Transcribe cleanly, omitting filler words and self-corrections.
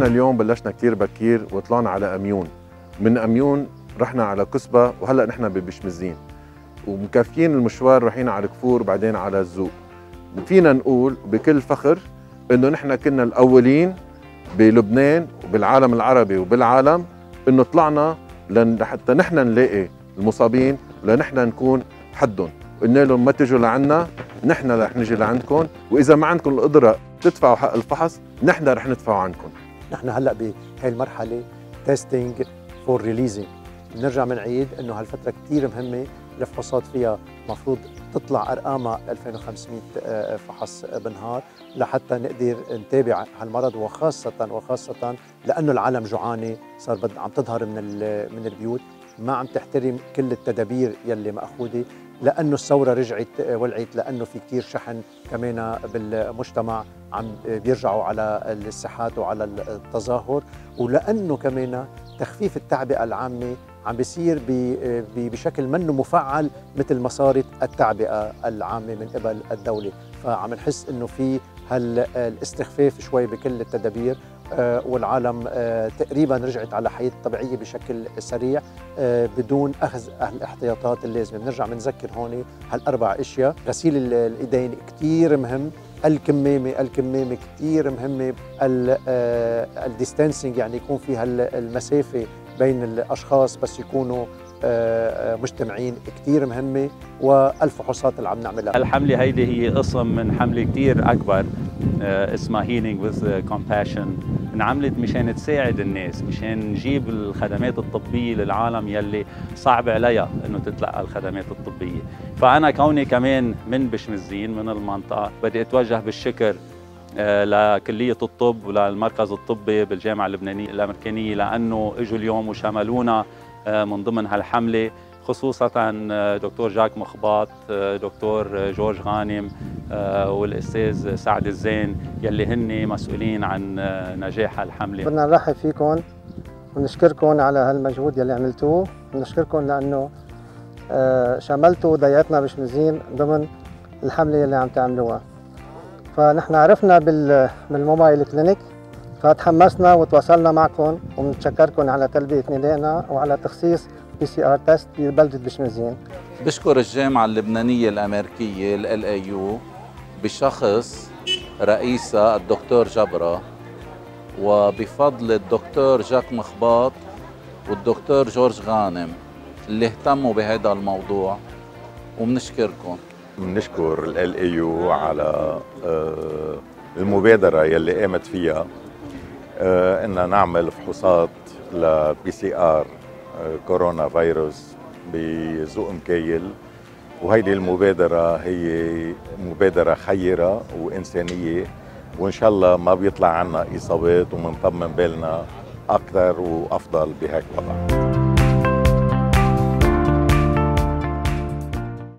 نحن اليوم بلشنا كثير بكير وطلعنا على أميون، من أميون رحنا على كوسبا، وهلا نحن ببشمزين، ومكافيين المشوار رايحين على كفور وبعدين على الزوق. فينا نقول بكل فخر انه نحن كنا الاولين بلبنان وبالعالم العربي وبالعالم انه طلعنا لحتى نحن نلاقي المصابين ولنحن نكون حدهم، وقلنا لهم ما تجوا لعنا، نحن رح نجي لعندكم، واذا ما عندكم القدره تدفعوا حق الفحص نحن رح ندفعوا عنكم. نحن هلا بهي المرحله تيستينج فور ريليزنج، بنرجع بنعيد انه هالفتره كثير مهمه، الفحوصات فيها مفروض تطلع ارقامها 2500 فحص بالنهار لحتى نقدر نتابع هالمرض، وخاصه لانه العالم جوعانه، صار عم تظهر من البيوت، ما عم تحترم كل التدابير يلي مأخوذه، لانه الثوره رجعت ولعت، لانه في كثير شحن كمان بالمجتمع عم بيرجعوا على الساحات وعلى التظاهر، ولانه كمان تخفيف التعبئه العامه عم بيصير بشكل منه مفعل مثل ما صارت التعبئه العامه من قبل الدوله، فعم نحس انه في هالاستخفاف شوي بكل التدابير، والعالم تقريبا رجعت على حياة طبيعية بشكل سريع بدون أخذ الاحتياطات اللازمة. بنرجع بنذكر هون هالأربع أشياء: غسيل الإيدين كتير مهم، الكمامة كتير مهمة، الديستانسينج يعني يكون في المسافة بين الأشخاص بس يكونوا مجتمعين كتير مهمة، والفحوصات اللي عم نعملها. الحملة هيدي هي قسم من حملة كتير أكبر اسمها Healing with Compassion، انعملت مشان تساعد الناس، مشان نجيب الخدمات الطبية للعالم يلي صعب عليها انه تتلقى الخدمات الطبية. فأنا كوني كمان من بشمزين من المنطقة بدي أتوجه بالشكر لكلية الطب وللمركز الطبي بالجامعة اللبنانية الأمريكانية، لأنه اجوا اليوم وشملونا من ضمن هالحملة، خصوصا دكتور جاك مخباط، دكتور جورج غانم، والاستاذ سعد الزين يلي هن مسؤولين عن نجاح الحملة. بدنا نرحب فيكم ونشكركم على هالمجهود يلي عملتوه، ونشكركم لانه شملتوا ضيعتنا بشمزين ضمن الحملة يلي عم تعملوها. فنحن عرفنا بالموبايل كلينيك، فتحمسنا وتواصلنا معكم، وبنتشكركم على تلبية ندائنا وعلى تخصيص PCR تيست ببلدة بشمزين. بشكر الجامعة اللبنانية الأمريكية LAU بشخص رئيسها الدكتور جبرة، وبفضل الدكتور جاك مخباط والدكتور جورج غانم اللي اهتموا بهذا الموضوع، وبنشكركم. بنشكر LAU على المبادرة يلي قامت فيها إننا نعمل فحوصات لPCR كورونا فيروس بزوق مكايل، وهيدي المبادرة هي مبادرة خيرة وإنسانية، وإن شاء الله ما بيطلع عنا إصابات ومنطمن بالنا أكثر وأفضل بهيك وضع.